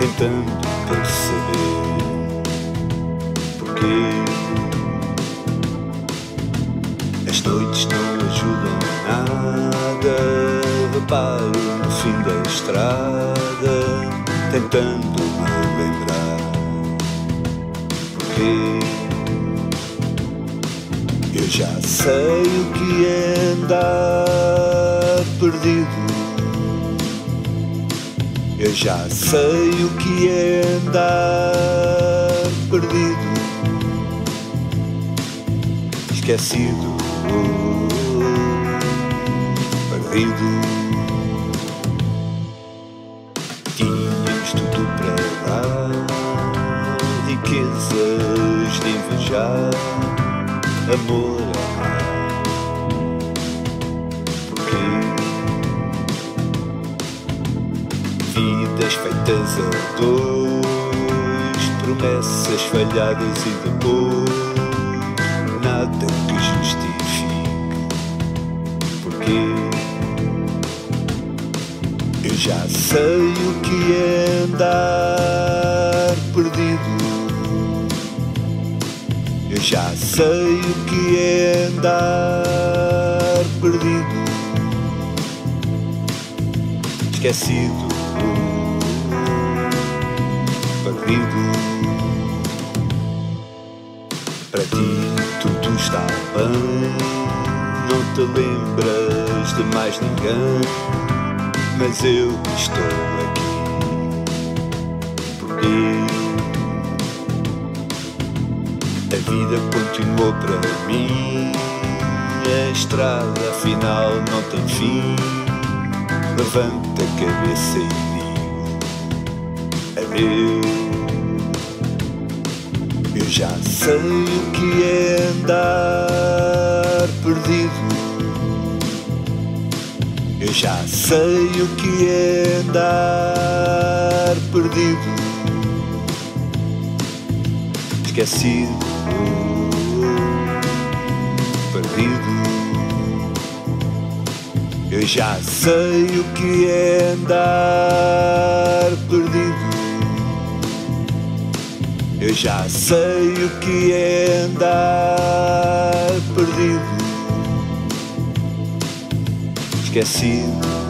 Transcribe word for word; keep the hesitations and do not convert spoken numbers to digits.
tentando perceber porquê. As noites não ajudam nada, reparo no fim da estrada, tentando me lembrar porquê. Eu já sei o que é andar perdido, eu já sei o que é andar perdido, esquecido, perdido. Tínhamos tudo para dar, riquezas de invejar, amor, amar. Porquê? Vidas feitas a dois, promessas falhadas e depois nada que justifique. Porquê? Eu já sei o que é andar perdido, eu já sei o que é andar perdido, esquecido, perdido. Para ti tudo está bem, não te lembras de mais ninguém, mas eu estou aqui. Porquê? A vida continuou para mim, a estrada afinal não tem fim. Levanta a cabeça e digo adeus. Eu já sei o que é andar perdido, eu já sei o que é andar perdido, esquecido, perdido. Eu já sei o que é andar perdido, eu já sei o que é andar perdido, esquecido.